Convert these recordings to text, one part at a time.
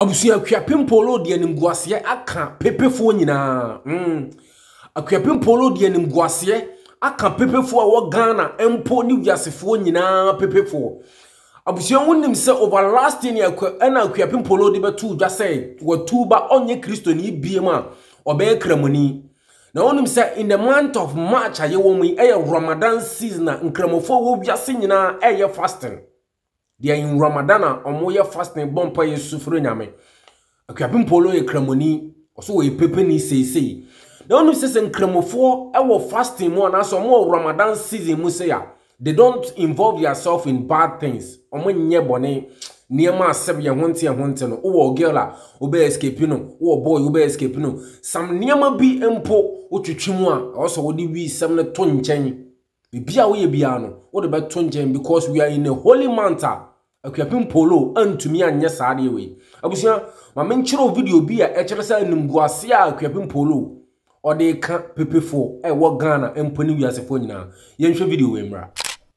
abusia Akuapem Poloo de animguase aka pepefo nyina Akuapem Poloo de animguase aka pepefo a wo Ghana empo ni wiasefo nyina pepefo abusia wonim se over last year na Akuapem Poloo de betu dwa say watuba onye Kristo ni biema obe kramoni na wonim se in the month of March ayewo mu Ramadan season na nkramofo wo wiase nyina fasting. They are in Ramadan omoye fasting bompa yesufre nyame Akuapem Poloo ye kramoni oso we pepe ni sei na onu se nkramofo ewo fasting mo na so mo Ramadan season mu se ya they don't involve yourself in bad things omo nye bone niema aseb ye honte no wo girl a obe escape no wo boy obe escape no sam niema bi empo otwetwemu a oso wo di wi sam ne to nchen bibia wo ye bia no wo de be to nchen because we are in a holy month. Akuapem Poloo antumi anye saade we abusia ma menchiro video bi a ekere sa nimguase a Akuapem Poloo ode ka pepefo wo Ghana emponi wiasefo nyina yenhwe video we mra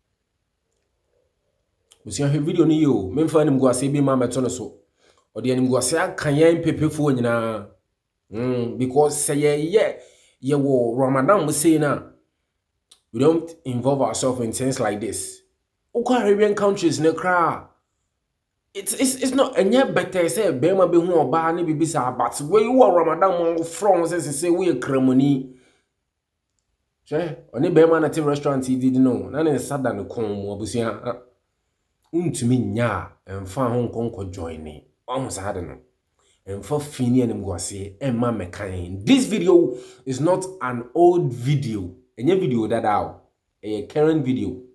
abusia he video ni yo memfa nimguase bi ma meto no so ode nimguase aka yen pepefo nyina because say ye wo Ramadan we say na we don't involve ourselves in things like this. Arabian countries ne kra it's not any better say bema be hu oba ne bibisa but we wo Ramadan mo from say we kramoni che oni bema na te restaurant did no na ne sada ne kon mo abusia untumi nya emfa ho nkonko join ni almost had no emfa fini anim guase emma mekan. This video is not an old video, any video that out a current video.